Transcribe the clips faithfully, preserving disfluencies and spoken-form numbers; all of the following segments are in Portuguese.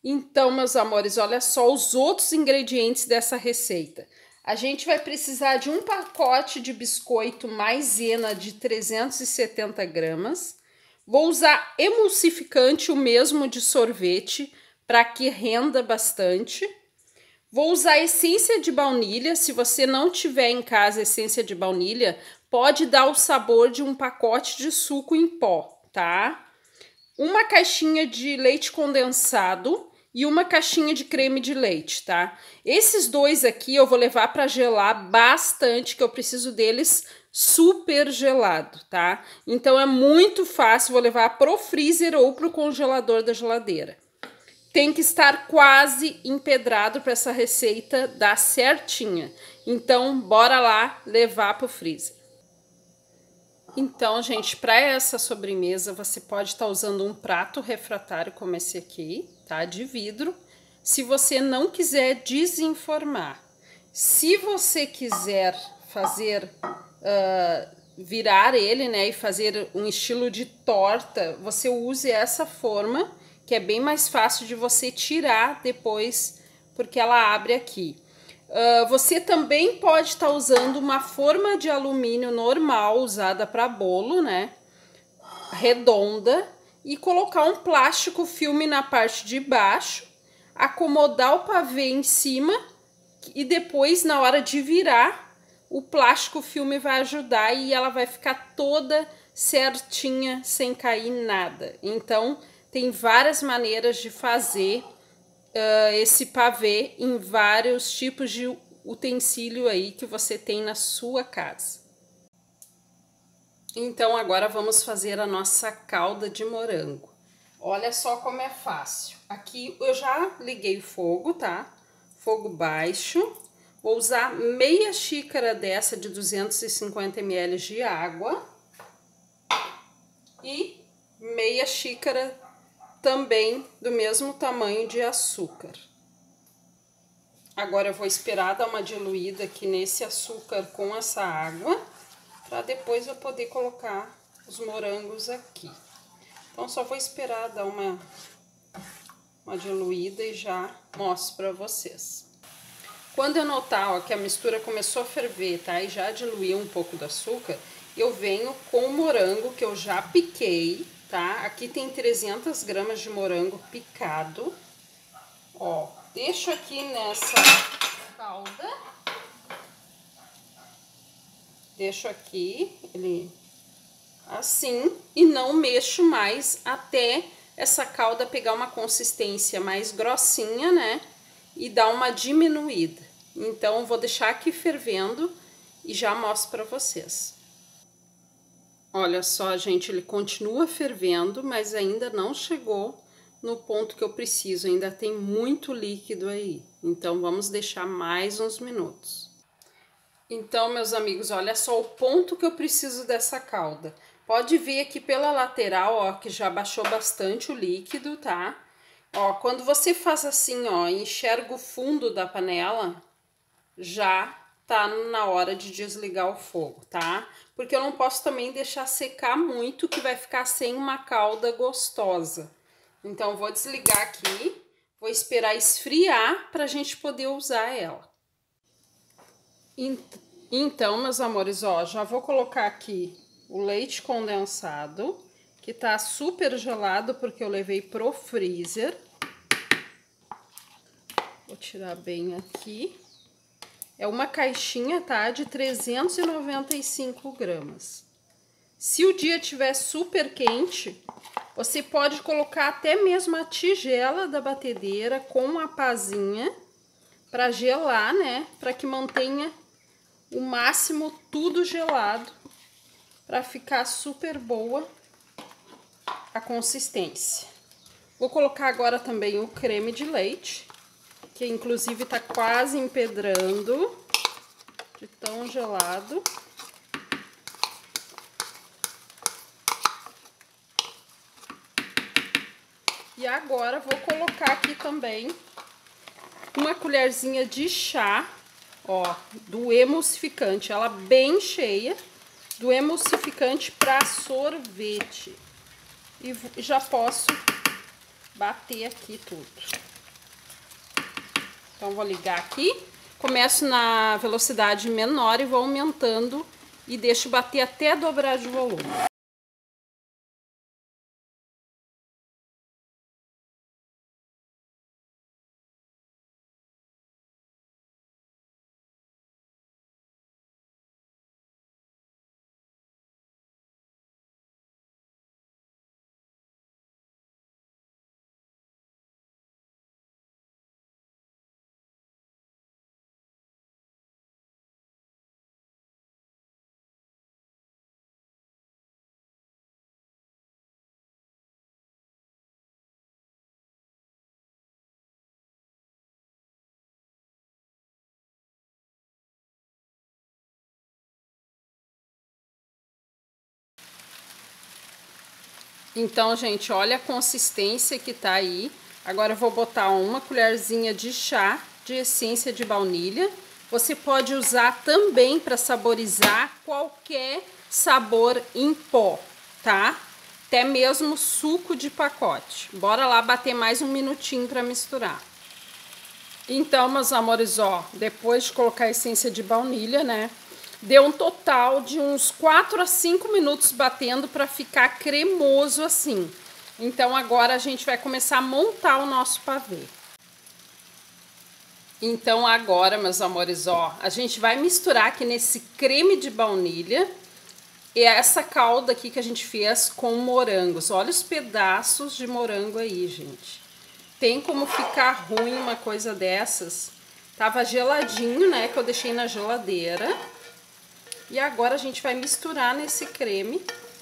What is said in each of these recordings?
Então, meus amores, olha só os outros ingredientes dessa receita. A gente vai precisar de um pacote de biscoito maisena de trezentos e setenta gramas. Vou usar emulsificante, o mesmo de sorvete, para que renda bastante. Vou usar essência de baunilha. Se você não tiver em casa essência de baunilha, pode dar o sabor de um pacote de suco em pó, tá? Uma caixinha de leite condensado e uma caixinha de creme de leite, tá? Esses dois aqui eu vou levar para gelar bastante, que eu preciso deles super gelado, tá? Então é muito fácil, vou levar pro freezer ou pro congelador da geladeira. Tem que estar quase empedrado para essa receita dar certinha. Então, bora lá levar pro freezer. Então, gente, para essa sobremesa, você pode estar usando um prato refratário como esse aqui, tá? De vidro. Se você não quiser desenformar. Se você quiser fazer, uh, virar ele, né? E fazer um estilo de torta, você use essa forma, que é bem mais fácil de você tirar depois, porque ela abre aqui. Uh, você também pode estar usando uma forma de alumínio normal, usada para bolo, né? Redonda, e colocar um plástico filme na parte de baixo, acomodar o pavê em cima e depois, na hora de virar, o plástico filme vai ajudar e ela vai ficar toda certinha, sem cair nada. Então, tem várias maneiras de fazer Uh, esse pavê em vários tipos de utensílio aí que você tem na sua casa. Então agora vamos fazer a nossa calda de morango. Olha só como é fácil. Aqui eu já liguei o fogo, tá? Fogo baixo. Vou usar meia xícara dessa de duzentos e cinquenta mililitros de água e meia xícara também do mesmo tamanho de açúcar. Agora eu vou esperar dar uma diluída aqui nesse açúcar com essa água, para depois eu poder colocar os morangos aqui. Então só vou esperar dar uma, uma diluída e já mostro para vocês. Quando eu notar, ó, que a mistura começou a ferver, tá? E já diluiu um pouco do açúcar, eu venho com o morango que eu já piquei. Tá? Aqui tem trezentas gramas de morango picado. Ó, deixo aqui nessa calda. Deixo aqui ele assim e não mexo mais até essa calda pegar uma consistência mais grossinha, né? E dar uma diminuída. Então, vou deixar aqui fervendo e já mostro para vocês. Olha só, gente, ele continua fervendo, mas ainda não chegou no ponto que eu preciso. Ainda tem muito líquido aí. Então, vamos deixar mais uns minutos. Então, meus amigos, olha só o ponto que eu preciso dessa calda. Pode ver aqui pela lateral, ó, que já baixou bastante o líquido, tá? Ó, quando você faz assim, ó, enxerga o fundo da panela, já tá na hora de desligar o fogo, tá? Porque eu não posso também deixar secar muito, que vai ficar sem uma calda gostosa. Então, vou desligar aqui, vou esperar esfriar pra gente poder usar ela. Então, meus amores, ó, já vou colocar aqui o leite condensado, que tá super gelado porque eu levei pro freezer. Vou tirar bem aqui. É uma caixinha, tá? De trezentos e noventa e cinco gramas. Se o dia tiver super quente, você pode colocar até mesmo a tigela da batedeira com a pazinha para gelar, né? Para que mantenha o máximo tudo gelado, para ficar super boa a consistência. Vou colocar agora também o creme de leite, que inclusive tá quase empedrando de tão gelado. E agora vou colocar aqui também uma colherzinha de chá, ó, do emulsificante, ela bem cheia, do emulsificante para sorvete. E já posso bater aqui tudo. Então, vou ligar aqui. Começo na velocidade menor e vou aumentando e deixo bater até dobrar de volume. Então, gente, olha a consistência que tá aí. Agora eu vou botar uma colherzinha de chá de essência de baunilha. Você pode usar também para saborizar qualquer sabor em pó, tá? Até mesmo suco de pacote. Bora lá bater mais um minutinho para misturar. Então, meus amores, ó, depois de colocar a essência de baunilha, né? Deu um total de uns quatro a cinco minutos batendo para ficar cremoso assim. Então, agora a gente vai começar a montar o nosso pavê. Então, agora, meus amores, ó, a gente vai misturar aqui nesse creme de baunilha e essa calda aqui que a gente fez com morangos. Olha os pedaços de morango aí, gente. Tem como ficar ruim uma coisa dessas? Tava geladinho, né, que eu deixei na geladeira. E agora a gente vai misturar nesse creme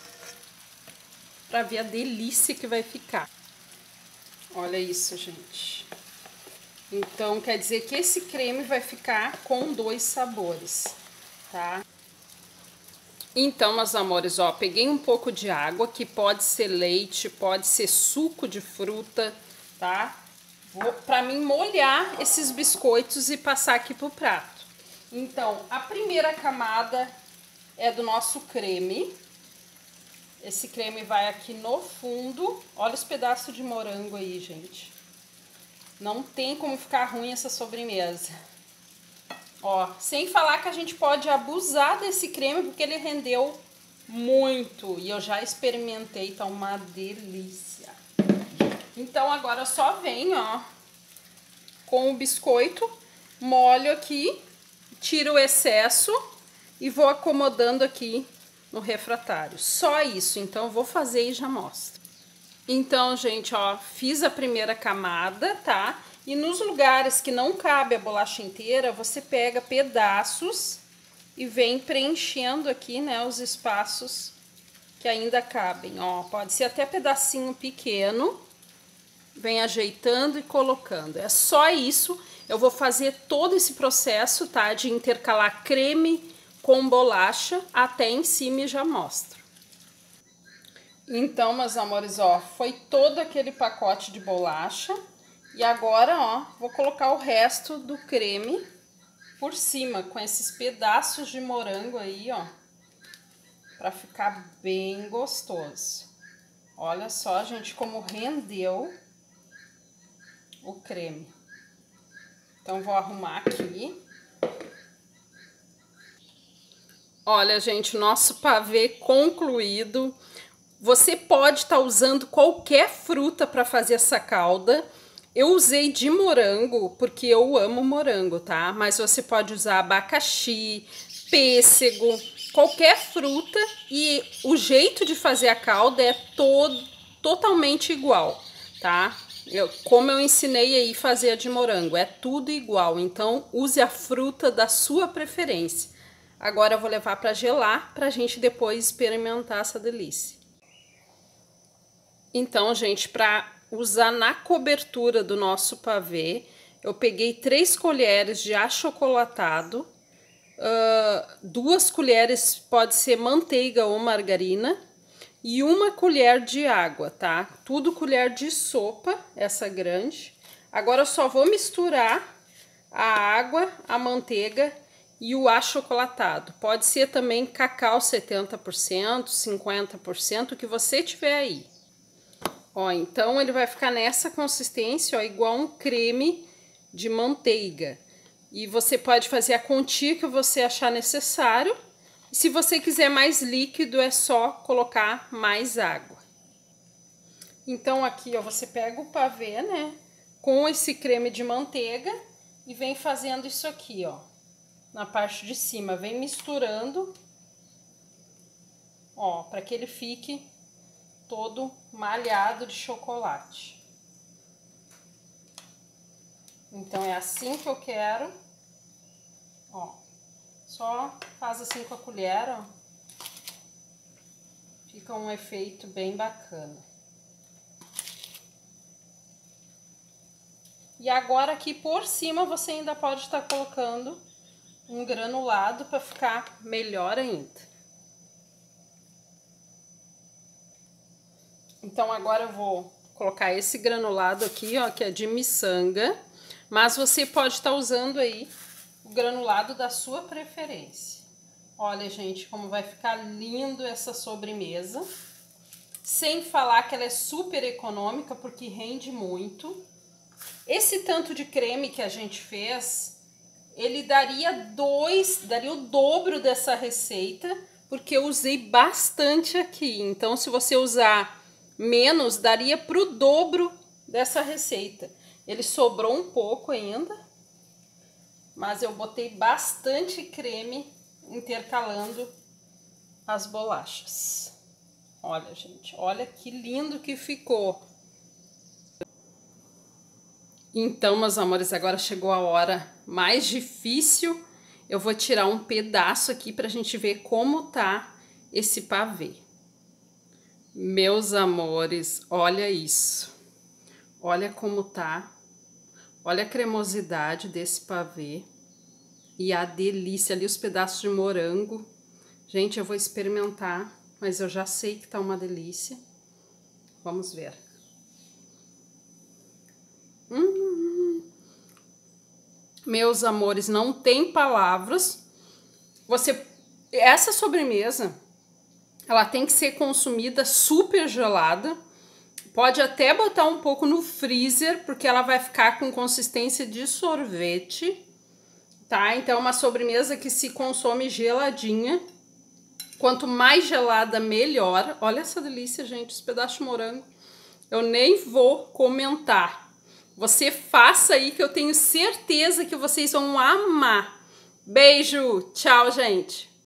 para ver a delícia que vai ficar. Olha isso, gente. Então, quer dizer que esse creme vai ficar com dois sabores, tá? Então, meus amores, ó, peguei um pouco de água, que pode ser leite, pode ser suco de fruta, tá? Vou, pra mim molhar esses biscoitos e passar aqui pro prato. Então, a primeira camada é do nosso creme. Esse creme vai aqui no fundo. Olha os pedaços de morango aí, gente. Não tem como ficar ruim essa sobremesa. Ó, sem falar que a gente pode abusar desse creme, porque ele rendeu muito. E eu já experimentei, tá uma delícia. Então, agora só vem, ó, com o biscoito, molho aqui, tiro o excesso e vou acomodando aqui no refratário. Só isso, então eu vou fazer e já mostro. Então, gente, ó, fiz a primeira camada, tá? E nos lugares que não cabe a bolacha inteira, você pega pedaços e vem preenchendo aqui, né, os espaços que ainda cabem, ó. Pode ser até pedacinho pequeno. Vem ajeitando e colocando. É só isso. Eu vou fazer todo esse processo, tá? De intercalar creme com bolacha até em cima e já mostro. Então, meus amores, ó, foi todo aquele pacote de bolacha. E agora, ó, vou colocar o resto do creme por cima, com esses pedaços de morango aí, ó. Pra ficar bem gostoso. Olha só, gente, como rendeu o creme. Então, vou arrumar aqui. Olha, gente, o nosso pavê concluído. Você pode estar usando qualquer fruta para fazer essa calda. Eu usei de morango, porque eu amo morango, tá? Mas você pode usar abacaxi, pêssego, qualquer fruta. E o jeito de fazer a calda é todo, totalmente igual, tá? Eu, como eu ensinei aí fazer a de morango, é tudo igual, então use a fruta da sua preferência. Agora eu vou levar para gelar, pra gente depois experimentar essa delícia. Então, gente, para usar na cobertura do nosso pavê, eu peguei três colheres de achocolatado, uh, duas colheres pode ser manteiga ou margarina, e uma colher de água, tá? Tudo colher de sopa, essa grande. Agora eu só vou misturar a água, a manteiga e o achocolatado. Pode ser também cacau setenta por cento, cinquenta por cento, o que você tiver aí. Ó, então ele vai ficar nessa consistência, ó, igual um creme de manteiga. E você pode fazer a quantia que você achar necessário. E se você quiser mais líquido, é só colocar mais água. Então aqui, ó, você pega o pavê, né, com esse creme de manteiga e vem fazendo isso aqui, ó, na parte de cima. Vem misturando, ó, para que ele fique todo malhado de chocolate. Então é assim que eu quero, ó, só faz assim com a colher, ó, fica um efeito bem bacana. E agora aqui por cima você ainda pode estar colocando um granulado para ficar melhor ainda. Então agora eu vou colocar esse granulado aqui, ó, que é de miçanga. Mas você pode estar usando aí o granulado da sua preferência. Olha, gente, como vai ficar lindo essa sobremesa. Sem falar que ela é super econômica, porque rende muito. Esse tanto de creme que a gente fez, ele daria dois, daria o dobro dessa receita, porque eu usei bastante aqui. Então, se você usar menos, daria para o dobro dessa receita. Ele sobrou um pouco ainda, mas eu botei bastante creme intercalando as bolachas. Olha, gente, olha que lindo que ficou. Então, meus amores, agora chegou a hora mais difícil. Eu vou tirar um pedaço aqui pra gente ver como tá esse pavê. Meus amores, olha isso. Olha como tá. Olha a cremosidade desse pavê e a delícia ali, os pedaços de morango. Gente, eu vou experimentar, mas eu já sei que tá uma delícia. Vamos ver. Hum, meus amores, não tem palavras. Você, essa sobremesa, ela tem que ser consumida super gelada. Pode até botar um pouco no freezer, porque ela vai ficar com consistência de sorvete, tá? Então, é uma sobremesa que se consome geladinha. Quanto mais gelada, melhor. Olha essa delícia, gente, os pedaços de morango. Eu nem vou comentar. Você faça aí, que eu tenho certeza que vocês vão amar. Beijo, tchau, gente!